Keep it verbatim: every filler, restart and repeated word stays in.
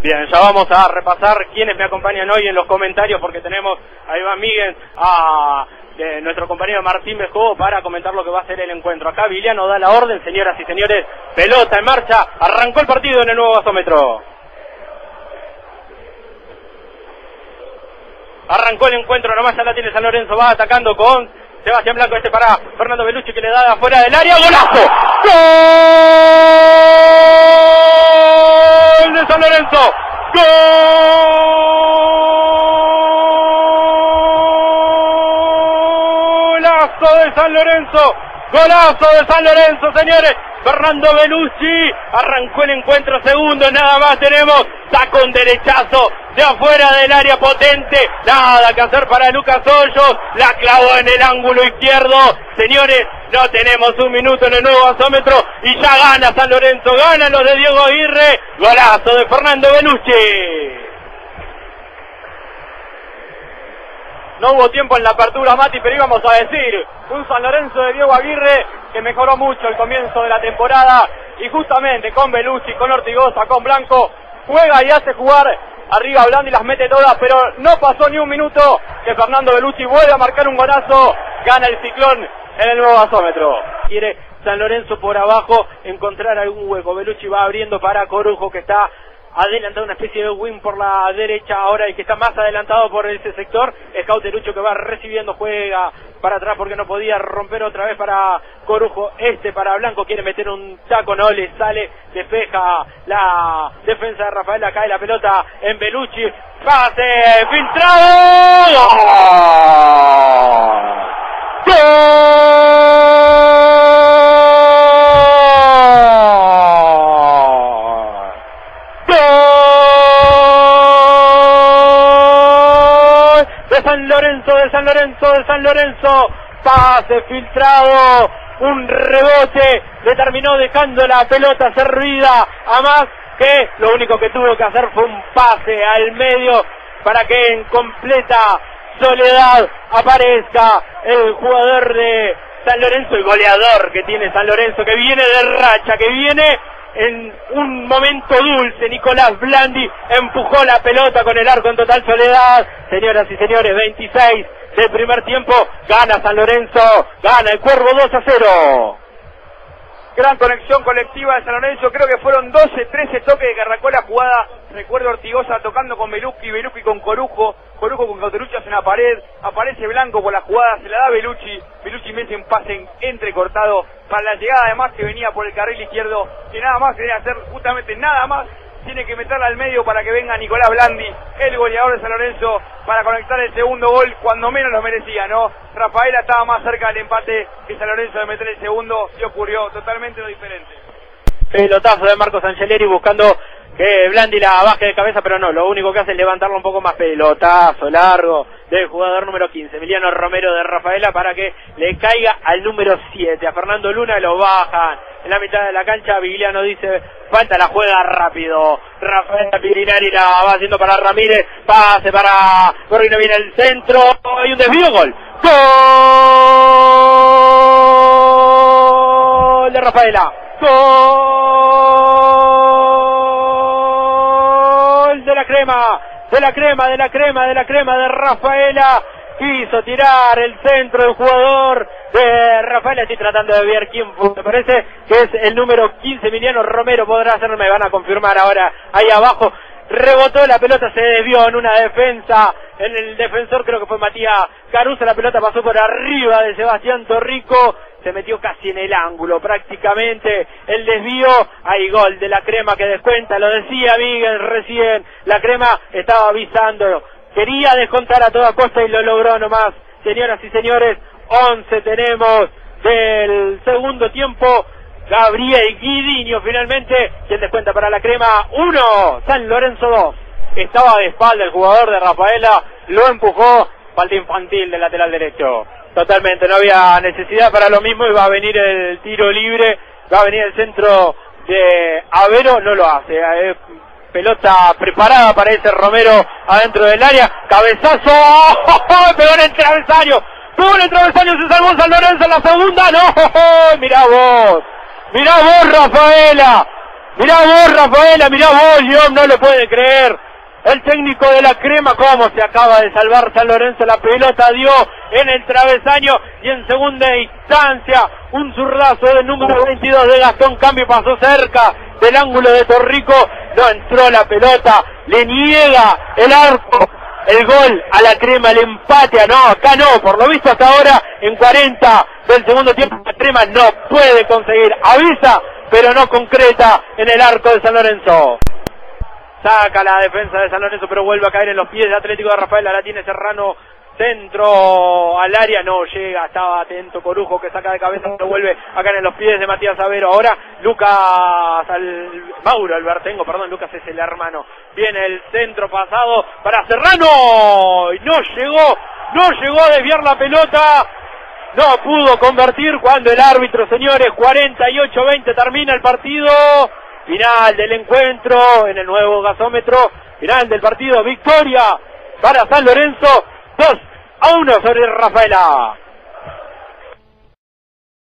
Bien, ya vamos a repasar quiénes me acompañan hoy en los comentarios, porque tenemos a Iván Miguel, a eh, nuestro compañero Martín Bejobo para comentar lo que va a ser el encuentro. Acá Viliano da la orden, señoras y señores, pelota en marcha, arrancó el partido en el nuevo gasómetro. Arrancó el encuentro, nomás ya la tiene San Lorenzo, va atacando con Sebastián Blanco, este para Fernando Belucci que le da de afuera del área, ¡golazo! ¡Gol de San Lorenzo! ¡Golazo de San Lorenzo! ¡Golazo de San Lorenzo, señores! Fernando Belucci arrancó el encuentro, segundo, nada más tenemos, saca un derechazo de afuera del área potente, nada que hacer para Lucas Hoyos, la clavó en el ángulo izquierdo, señores, no tenemos un minuto en el nuevo gasómetro y ya gana San Lorenzo, ganan los de Diego Aguirre, golazo de Fernando Belucci. No hubo tiempo en la apertura, Mati, pero íbamos a decir, un San Lorenzo de Diego Aguirre que mejoró mucho el comienzo de la temporada y justamente con Belucci, con Ortigosa, con Blanco, juega y hace jugar arriba Blandi, las mete todas, pero no pasó ni un minuto que Fernando Belucci vuelve a marcar un golazo, gana el Ciclón en el nuevo gasómetro. Quiere San Lorenzo por abajo encontrar algún hueco, Belucci va abriendo para Corujo que está adelantado, una especie de win por la derecha, ahora el que está más adelantado por ese sector es Cauterucho que va recibiendo, juega para atrás porque no podía romper otra vez para Corujo, este para Blanco, quiere meter un taco, no le sale, despeja la defensa de Rafaela, cae la pelota en Belucci, pase filtrado, ¡gol! San Lorenzo, de San Lorenzo, de San Lorenzo, pase filtrado, un rebote, le terminó dejando la pelota servida a más, que lo único que tuvo que hacer fue un pase al medio para que en completa soledad aparezca el jugador de San Lorenzo, el goleador que tiene San Lorenzo, que viene de racha, que viene en un momento dulce. Nicolás Blandi empujó la pelota con el arco en total soledad. Señoras y señores, veintiséis del primer tiempo, gana San Lorenzo, gana el Cuervo dos a cero. Gran conexión colectiva de San Lorenzo, creo que fueron doce, trece toques que arrancó la jugada. Recuerdo Ortigosa tocando con Belucci, Belucci con Corujo, Corujo con Cauterucho hace una pared, aparece Blanco por la jugada, se la da Belucci, Belucci mete un pase entrecortado para la llegada además que venía por el carril izquierdo, que nada más quería hacer, justamente nada más, tiene que meterla al medio para que venga Nicolás Blandi, el goleador de San Lorenzo, para conectar el segundo gol, cuando menos lo merecía, ¿no? Rafaela estaba más cerca del empate que San Lorenzo de meter el segundo, y ocurrió totalmente lo diferente. Pelotazo de Marcos Angeleri buscando que Blandi la baje de cabeza, pero no, lo único que hace es levantarlo un poco más. Pelotazo largo del jugador número quince, Emiliano Romero de Rafaela, para que le caiga al número siete, a Fernando Luna, lo bajan en la mitad de la cancha. Vigliano dice, falta, la juega rápido, Rafaela Pirinari la va haciendo para Ramírez, pase para Corrino, viene el centro, hay un desvío, gol, gol de Rafaela, gol de la crema, de la crema, de la crema, de la crema de Rafaela. Quiso tirar el centro del jugador de Rafaela, estoy tratando de ver quién fue, me parece que es el número quince, Emiliano Romero, podrá hacerme, me van a confirmar ahora ahí abajo. Rebotó la pelota, se desvió en una defensa, en el defensor creo que fue Matías Caruso, la pelota pasó por arriba de Sebastián Torrico, se metió casi en el ángulo prácticamente, el desvío, hay gol de la crema que descuenta, lo decía Miguel recién, la crema estaba avisando, quería descontar a toda costa y lo logró nomás. Señoras y señores, once tenemos del segundo tiempo, Gabriel Guidiño finalmente, quien descuenta para la crema, uno, San Lorenzo dos. Estaba de espalda el jugador de Rafaela, lo empujó, falta infantil del lateral derecho. Totalmente, no había necesidad para lo mismo, y va a venir el tiro libre, va a venir el centro de Avero, no lo hace, eh, pelota preparada para ese Romero adentro del área, cabezazo, ¡oh! Pegó en el travesaño, pegó en el travesaño, se salvó San Lorenzo en la segunda, no, ¡oh! Mirá vos, mirá vos Rafaela, Mirá vos, Rafaela, mirá vos, León, no lo puede creer. El técnico de la Crema, cómo se acaba de salvar San Lorenzo, la pelota dio en el travesaño y en segunda instancia un zurdazo del número veintidós de Gastón Cambio pasó cerca del ángulo de Torrico, no entró la pelota, le niega el arco, el gol a la Crema, el empate, no, acá no, por lo visto hasta ahora en cuarenta del segundo tiempo la Crema no puede conseguir, avisa pero no concreta en el arco de San Lorenzo. Saca la defensa de San Lorenzo, pero vuelve a caer en los pies del Atlético de Rafaela. La tiene Serrano, centro al área, no llega, estaba atento Corujo que saca de cabeza, pero vuelve a caer en los pies de Matías Avero. Ahora Lucas, al, Mauro Albertengo, perdón, Lucas es el hermano. Viene el centro pasado para Serrano, y no llegó, no llegó a desviar la pelota. No pudo convertir cuando el árbitro, señores, cuarenta y ocho veinte termina el partido. Final del encuentro en el nuevo gasómetro, final del partido, victoria para San Lorenzo, dos a uno sobre Rafaela.